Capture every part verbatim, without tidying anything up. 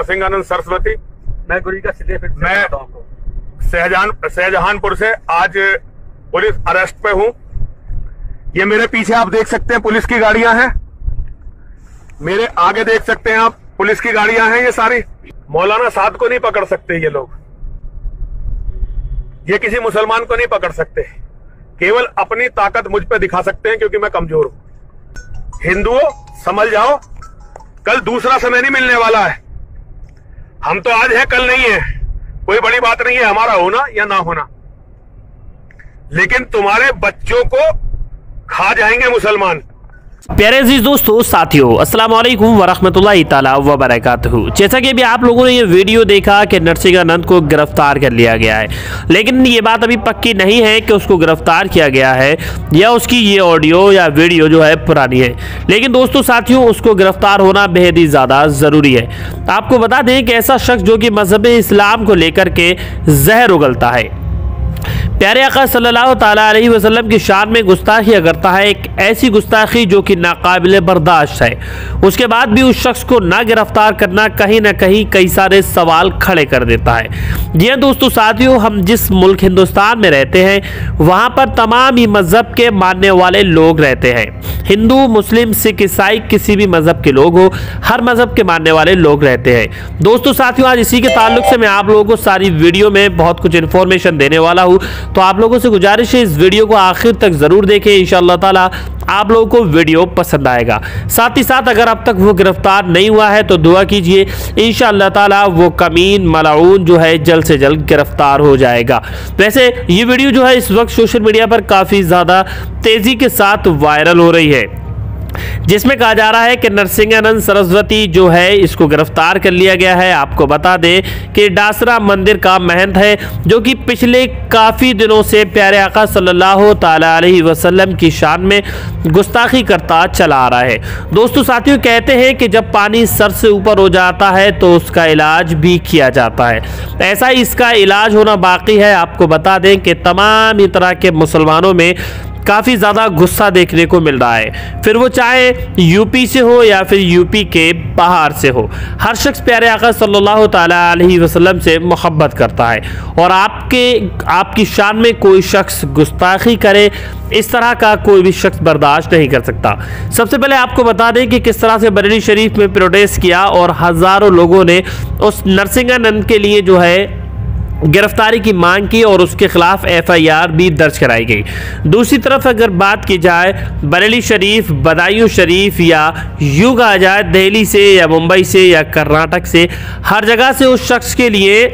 नरसिंहानंद सरस्वती। मैं गुरी का सीधे फिट मैं शाहजहान शाहजहानपुर से आज पुलिस अरेस्ट पे हूँ। ये मेरे पीछे आप देख सकते हैं पुलिस की गाड़ियां हैं, मेरे आगे देख सकते हैं आप पुलिस की गाड़ियां हैं। ये सारी मौलाना साद को नहीं पकड़ सकते ये लोग, ये किसी मुसलमान को नहीं पकड़ सकते, केवल अपनी ताकत मुझ पे दिखा सकते हैं क्योंकि मैं कमजोर हूं। हिंदुओं समझ जाओ, कल दूसरा समय नहीं मिलने वाला है। हम तो आज है, कल नहीं है। कोई बड़ी बात नहीं है हमारा होना या ना होना, लेकिन तुम्हारे बच्चों को खा जाएंगे मुसलमान। प्यारे अजीज दोस्तों, साथियों, अस्सलाम वालेकुम वरहमतुल्लाहि ताला वबरकातुहू। जैसा कि अभी आप लोगों ने ये वीडियो देखा कि नरसिंहानंद को गिरफ्तार कर लिया गया है, लेकिन ये बात अभी पक्की नहीं है कि उसको गिरफ्तार किया गया है या उसकी ये ऑडियो या वीडियो जो है पुरानी है। लेकिन दोस्तों साथियों, उसको गिरफ्तार होना बेहद ही ज़्यादा ज़रूरी है। आपको बता दें कि ऐसा शख्स जो कि मजहब इस्लाम को लेकर के जहर उगलता है, प्यारे आका सल्लल्लाहु ताला अलैहि वसल्लम की शान में गुस्ताखी करता है, एक ऐसी गुस्ताखी जो कि नाकाबिले बर्दाश्त है, उसके बाद भी उस शख्स को ना गिरफ्तार करना कहीं ना कहीं कई सारे सवाल खड़े कर देता है। जी हाँ दोस्तों साथियों, हम जिस मुल्क हिंदुस्तान में रहते हैं वहाँ पर तमाम ही मज़हब के मानने वाले लोग रहते हैं। हिंदू, मुस्लिम, सिख, ईसाई, किसी भी मज़हब के लोग हो, हर मज़हब के मानने वाले लोग रहते हैं। दोस्तों साथियों, आज इसी के ताल्लुक से मैं आप लोगों को सारी वीडियो में बहुत कुछ इन्फॉर्मेशन देने वाला हूँ, तो आप लोगों से गुजारिश है इस वीडियो को आखिर तक जरूर देखें। इंशाअल्लाह ताला आप लोगों को वीडियो पसंद आएगा। साथ ही साथ अगर अब तक वो गिरफ्तार नहीं हुआ है तो दुआ कीजिए, इंशाअल्लाह ताला वो कमीन मलाऊन जो है जल्द से जल्द गिरफ्तार हो जाएगा। वैसे ये वीडियो जो है इस वक्त सोशल मीडिया पर काफ़ी ज़्यादा तेज़ी के साथ वायरल हो रही है, जिसमें कहा जा रहा है कि नरसिंहानंद सरस्वती जो है इसको गिरफ्तार कर लिया गया है। आपको बता दें कि डासरा मंदिर का महंत है जो कि पिछले काफ़ी दिनों से प्यारे आका सल्लल्लाहु ताला अलैहि वसल्लम की शान में गुस्ताखी करता चला आ रहा है। दोस्तों साथियों, कहते हैं कि जब पानी सर से ऊपर हो जाता है तो उसका इलाज भी किया जाता है, ऐसा ही इसका इलाज होना बाकी है। आपको बता दें कि तमाम ही तरह के मुसलमानों में काफ़ी ज़्यादा गुस्सा देखने को मिल रहा है, फिर वो चाहे यूपी से हो या फिर यूपी के बाहर से हो। हर शख्स प्यारे आका सल्लल्लाहु ताला अलैहि वसल्लम से मोहब्बत करता है, और आपके आपकी शान में कोई शख्स गुस्ताखी करे इस तरह का कोई भी शख्स बर्दाश्त नहीं कर सकता। सबसे पहले आपको बता दें कि किस तरह से बरेली शरीफ में प्रोटेस्ट किया और हज़ारों लोगों ने उस नरसिंहानंद के लिए जो है गिरफ्तारी की मांग की और उसके खिलाफ एफ आई आर भी दर्ज कराई गई। दूसरी तरफ अगर बात की जाए बरेली शरीफ, बदायूं शरीफ या यूं कहा जाए दिल्ली से या मुंबई से या कर्नाटक से, हर जगह से उस शख्स के लिए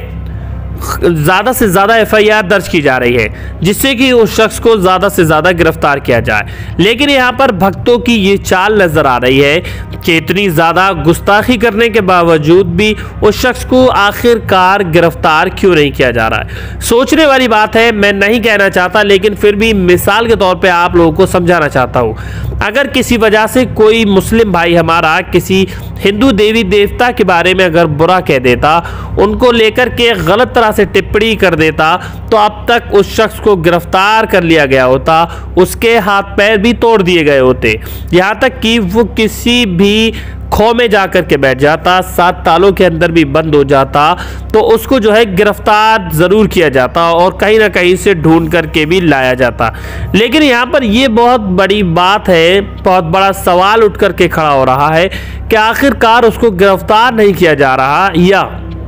ज़्यादा से ज़्यादा एफ आई आर दर्ज की जा रही है, जिससे कि उस शख्स को ज़्यादा से ज़्यादा गिरफ्तार किया जाए। लेकिन यहाँ पर भक्तों की ये चाल नज़र आ रही है कि इतनी ज़्यादा गुस्ताखी करने के बावजूद भी उस शख्स को आखिरकार गिरफ्तार क्यों नहीं किया जा रहा है। सोचने वाली बात है, मैं नहीं कहना चाहता, लेकिन फिर भी मिसाल के तौर पे आप लोगों को समझाना चाहता हूँ। अगर किसी वजह से कोई मुस्लिम भाई हमारा किसी हिंदू देवी देवता के बारे में अगर बुरा कह देता, उनको लेकर के गलत तरह से टिप्पणी कर देता, तो अब तक उस शख्स को गिरफ्तार कर लिया गया होता, उसके हाथ पैर भी तोड़ दिए गए होते, यहाँ तक कि वो किसी भी खो में जाकर के बैठ जाता, सात तालों के अंदर भी बंद हो जाता, तो उसको जो है गिरफ्तार ज़रूर किया जाता और कहीं ना कहीं से ढूंढ करके भी लाया जाता। लेकिन यहाँ पर ये बहुत बड़ी बात है, बहुत बड़ा सवाल उठ करके खड़ा हो रहा है कि आखिरकार उसको गिरफ्तार नहीं किया जा रहा, या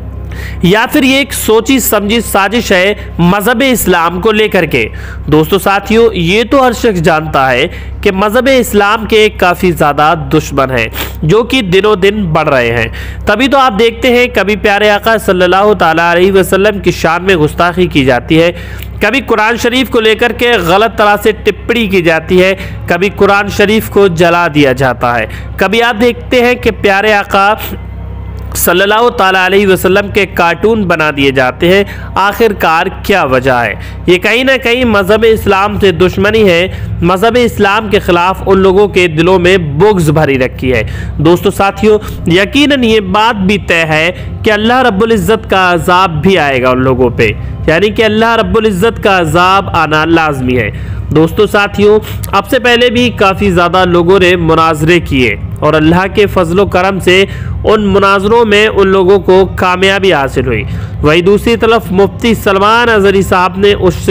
या फिर ये एक सोची समझी साजिश है मजहब इस्लाम को लेकर के। दोस्तों साथियों, ये तो हर शख्स जानता है कि मजहब इस्लाम के काफ़ी ज़्यादा दुश्मन हैं जो कि दिनों दिन बढ़ रहे हैं। तभी तो आप देखते हैं कभी प्यारे आका सल्लल्लाहु ताला अलैहि वसल्लम की शान में गुस्ताखी की जाती है, कभी कुरान शरीफ को लेकर के गलत तरह से टिप्पणी की जाती है, कभी कुरान शरीफ को जला दिया जाता है, कभी आप देखते हैं कि प्यारे आका सल्लल्लाहु ताला अलैहि वसल्लम के कार्टून बना दिए जाते हैं। आखिरकार क्या वजह है? ये कहीं ना कहीं मज़हब इस्लाम से दुश्मनी है, मज़हब इस्लाम के ख़िलाफ़ उन लोगों के दिलों में बुग़्ज़ भरी रखी है। दोस्तों साथियों, यकीनन ये बात भी तय है कि अल्लाह रब्बुल इज़्ज़त का अज़ाब भी आएगा उन लोगों पे, यानी कि अल्लाह रब्बुल इज़्ज़त का अज़ाब आना लाजमी है। दोस्तों साथियों, अब से पहले भी काफ़ी ज़्यादा लोगों ने मुनाजरे किए और अल्लाह के फजलो करम से उन मुनाजरों में उन लोगों को कामयाबी हासिल हुई। वहीं दूसरी तरफ मुफ्ती सलमान अजहरी साहब ने उस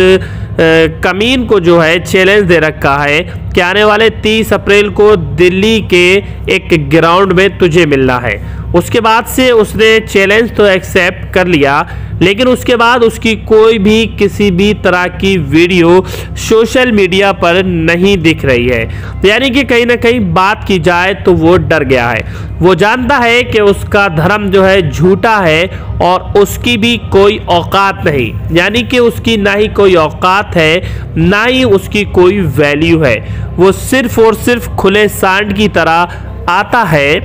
कमीन को जो है चैलेंज दे रखा है कि आने वाले तीस अप्रैल को दिल्ली के एक ग्राउंड में तुझे मिलना है। उसके बाद से उसने चैलेंज तो एक्सेप्ट कर लिया, लेकिन उसके बाद उसकी कोई भी किसी भी तरह की वीडियो सोशल मीडिया पर नहीं दिख रही है। यानी कि कहीं ना कहीं बात की जाए तो वो डर गया है। वो जानता है कि उसका धर्म जो है झूठा है और उसकी भी कोई औकात नहीं, यानी कि उसकी ना ही कोई औकात है ना ही उसकी कोई वैल्यू है। वो सिर्फ और सिर्फ खुले सांड की तरह आता है,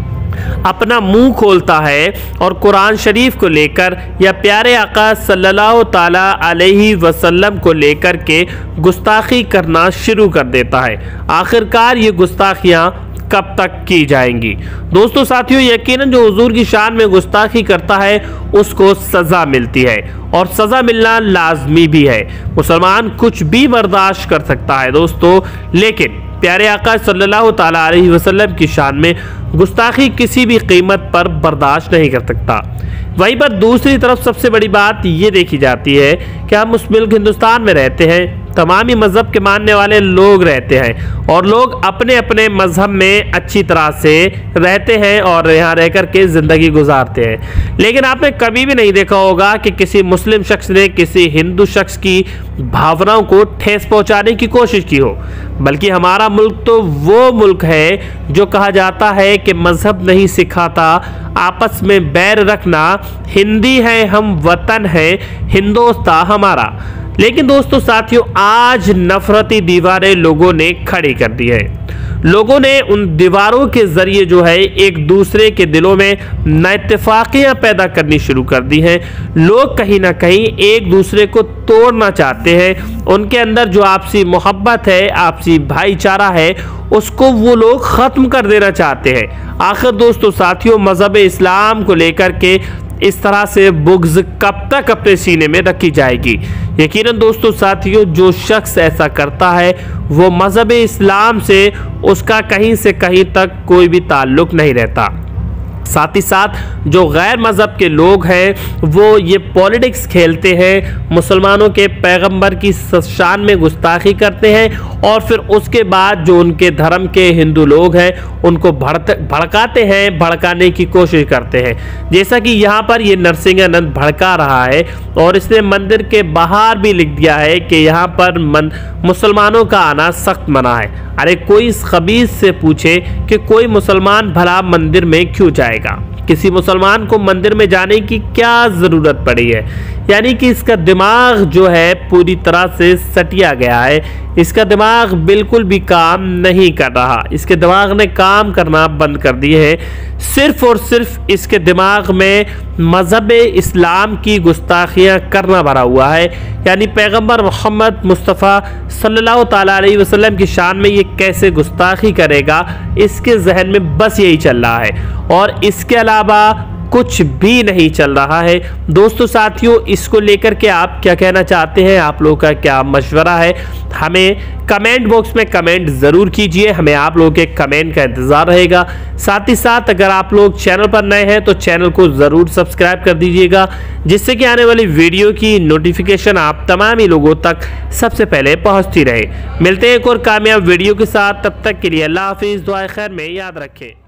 अपना मुंह खोलता है और कुरान शरीफ को लेकर या प्यारे आका सल्लल्लाहु ताला अलैहि वसल्लम को लेकर के गुस्ताखी करना शुरू कर देता है। आखिरकार ये गुस्ताखियाँ कब तक की जाएंगी? दोस्तों साथियों, यकीनन जो हुजूर की शान में गुस्ताखी करता है उसको सज़ा मिलती है और सज़ा मिलना लाजमी भी है। मुसलमान कुछ भी बर्दाश्त कर सकता है दोस्तों, लेकिन प्यारे आका सल्लल्लाहु ताला अलैहि वसल्लम की शान में गुस्ताखी किसी भी कीमत पर बर्दाश्त नहीं कर सकता। वहीं पर दूसरी तरफ सबसे बड़ी बात ये देखी जाती है कि हम उस मुल्क हिंदुस्तान में रहते हैं, तमामी मज़हब के मानने वाले लोग रहते हैं और लोग अपने अपने मज़हब में अच्छी तरह से रहते हैं और यहाँ रह कर के ज़िंदगी गुजारते हैं। लेकिन आपने कभी भी नहीं देखा होगा कि किसी मुस्लिम शख्स ने किसी हिंदू शख्स की भावनाओं को ठेस पहुँचाने की कोशिश की हो। बल्कि हमारा मुल्क तो वो मुल्क है जो कहा जाता है कि मज़हब नहीं सिखाता आपस में बैर रखना, हिंदी है हम वतन है हिंदोस्तां हमारा। लेकिन दोस्तों साथियों, आज नफरती दीवारें लोगों ने खड़ी कर दी है। लोगों ने उन दीवारों के जरिए जो है एक दूसरे के दिलों में नाइतफाकियां पैदा करनी शुरू कर दी हैं। लोग कहीं ना कहीं एक दूसरे को तोड़ना चाहते हैं। उनके अंदर जो आपसी मोहब्बत है, आपसी भाईचारा है, उसको वो लोग ख़त्म कर देना चाहते हैं। आखिर दोस्तों साथियों, मज़हब इस्लाम को लेकर के इस तरह से बुग़्ज़ कब तक अपने सीने में रखी जाएगी? यकीनन दोस्तों साथियों, जो शख्स ऐसा करता है वो मज़हब इस्लाम से उसका कहीं से कहीं तक कोई भी ताल्लुक़ नहीं रहता। साथ ही साथ जो गैर मज़हब के लोग हैं वो ये पॉलिटिक्स खेलते हैं, मुसलमानों के पैगंबर की शान में गुस्ताखी करते हैं और फिर उसके बाद जो उनके धर्म के हिंदू लोग हैं उनको भड़काते हैं, भड़काने की कोशिश करते हैं। जैसा कि यहाँ पर ये नरसिंहानंद भड़का रहा है और इसने मंदिर के बाहर भी लिख दिया है कि यहाँ पर मन, मुसलमानों का आना सख्त मना है। अरे कोई इस खबीस से पूछे कि कोई मुसलमान भला मंदिर में क्यों जाएगा? किसी मुसलमान को मंदिर में जाने की क्या ज़रूरत पड़ी है? यानी कि इसका दिमाग जो है पूरी तरह से सटिया गया है। इसका दिमाग बिल्कुल भी काम नहीं कर रहा। इसके दिमाग ने काम करना बंद कर दिए है। सिर्फ और सिर्फ इसके दिमाग में मज़हब इस्लाम की गुस्ताखियाँ करना भरा हुआ है। यानी पैगंबर मोहम्मद मुस्तफ़ा सल्लल्लाहु ताला अलैहि वसल्लम की शान में ये कैसे गुस्ताखी करेगा, इसके जहन में बस यही चल रहा है और इसके अलावा कुछ भी नहीं चल रहा है। दोस्तों साथियों, इसको लेकर के आप क्या कहना चाहते हैं? आप लोगों का क्या मशवरा है? हमें कमेंट बॉक्स में कमेंट ज़रूर कीजिए। हमें आप लोगों के कमेंट का इंतज़ार रहेगा। साथ ही साथ अगर आप लोग चैनल पर नए हैं तो चैनल को ज़रूर सब्सक्राइब कर दीजिएगा, जिससे कि आने वाली वीडियो की नोटिफिकेशन आप तमाम ही लोगों तक सबसे पहले पहुँचती रहे। मिलते हैं एक और कामयाब वीडियो के साथ, तब तक के लिए अल्लाह हाफिज़। दुआ खैर में याद रखें।